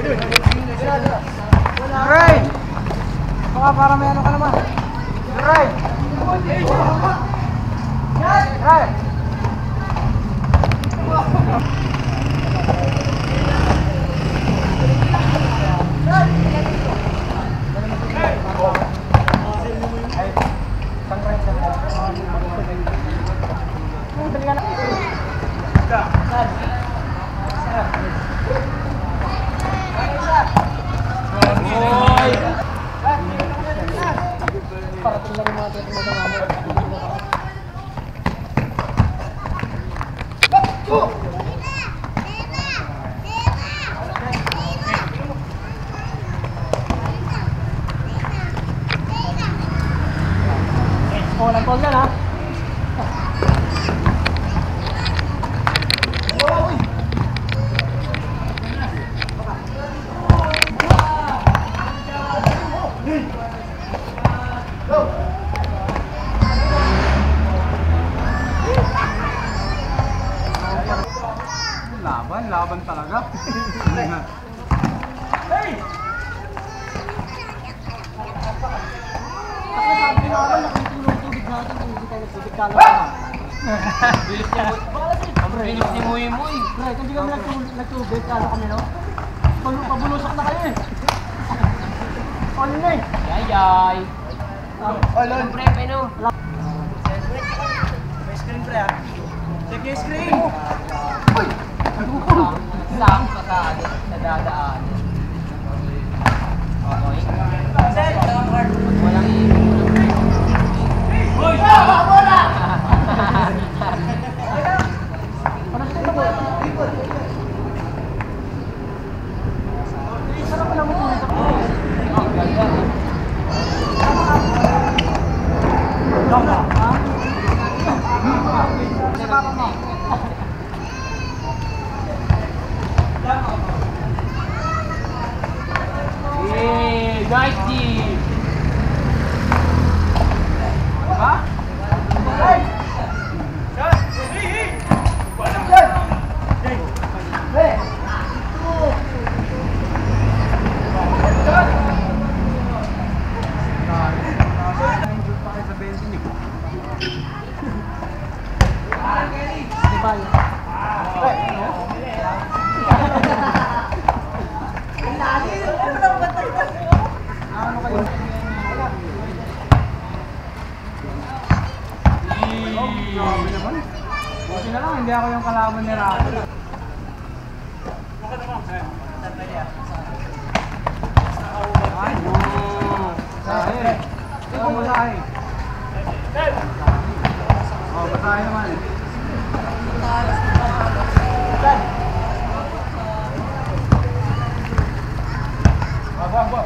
Right! Baka para may ano ka naman. Right! Right! Lang yan ha. Laban talaga. Hey! Bilis ni Muy Muy. Right, hindi kami nagtubig. Ano kami, no? Pabulusok na kayo eh. Ano na eh? Yay! Olon. Pre, peno. May screen pre ha? Check yung screen! Uy! Saan ka sa dadaan? Okay. Set! Walang iiwan. Uy! Bola! Sarap pa lang mo ito. Ang ganda. Dama, ha? Sa papa mo. Hey, nice team. Ha? Hey! Shot! Hey! Shot! Hey! Shot! Buti na lang, hindi ako yung kalaban ni Rato. Ay, sahe. Ito masahe. Oh, masahe naman. Wag.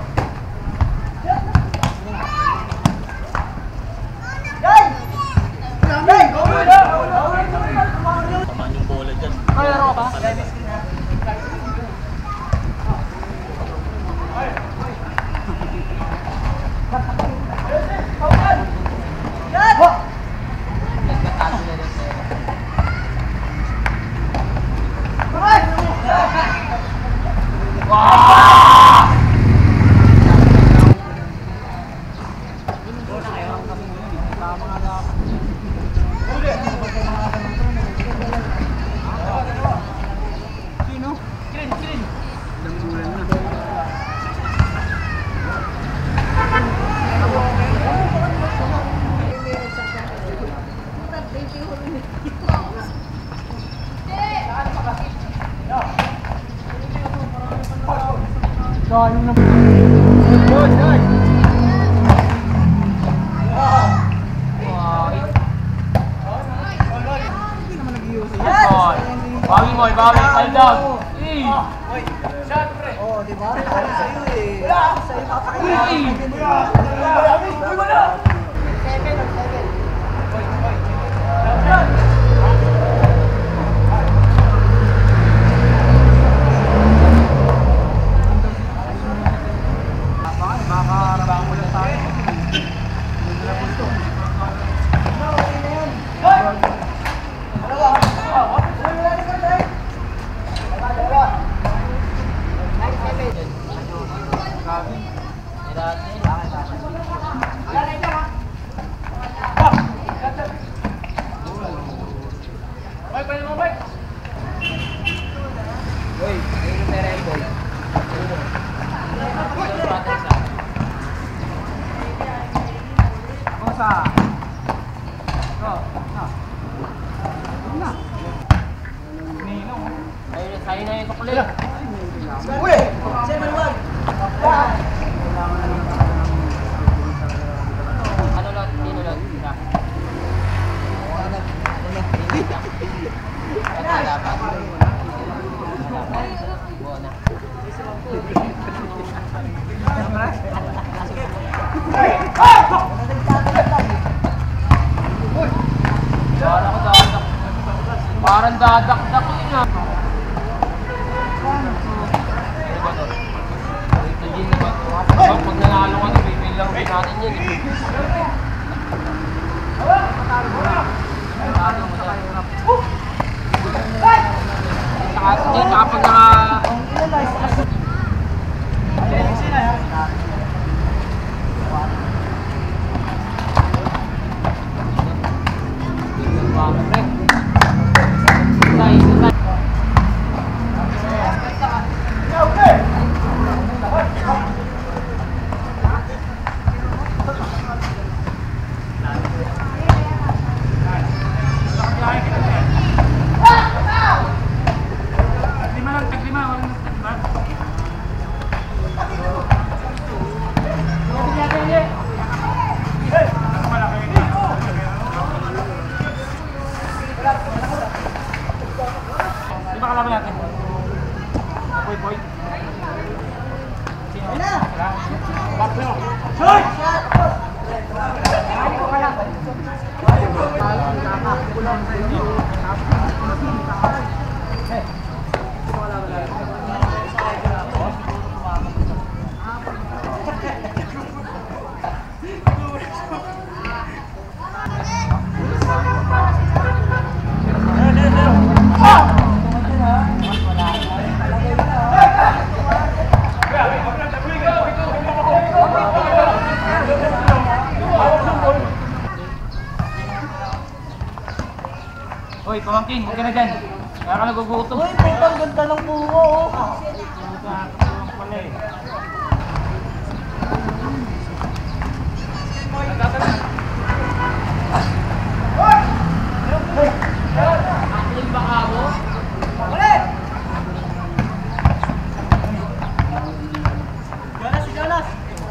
Mayroon ka ba? Galing na. Good. Hindi naman nag-iusay. Bawi mo, aldog. Shot, pre. Oh, di ba? Para sa'yo eh. Sa'yo papakita. Wala. 7. Uy, ayun yung pera boy. Kosa. Ayun, sa'yo na yung tukli. Uy! 7-1. Ano lang, dino lang. Parang dadak-dak yun ah. Ito yun naman. Pag nanalo ka na, bibig lang rin natin yun eh. Saka pag kalaban natin. Boy, boy. Sino? Back mo. Shoot! Hoy, pamangkin, huwag ka na dyan. Kaya ka nagugutom. Uy, putang ganda ng bungo, oh. Aking baka mo? Ulit! Jonas, si Jonas!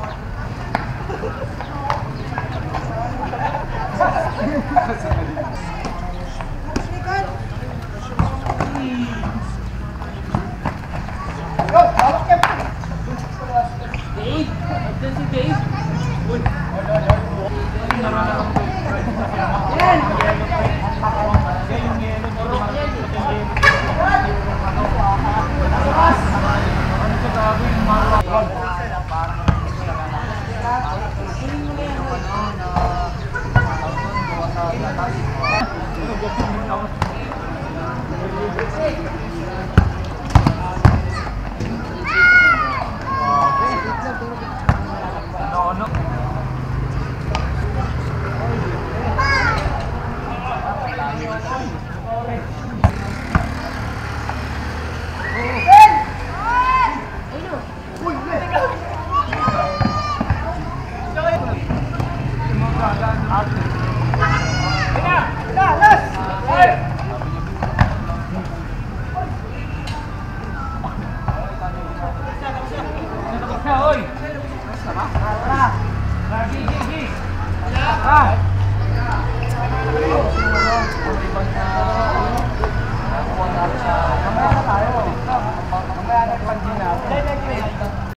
Dave! Nandun si Dave! Uy! Out.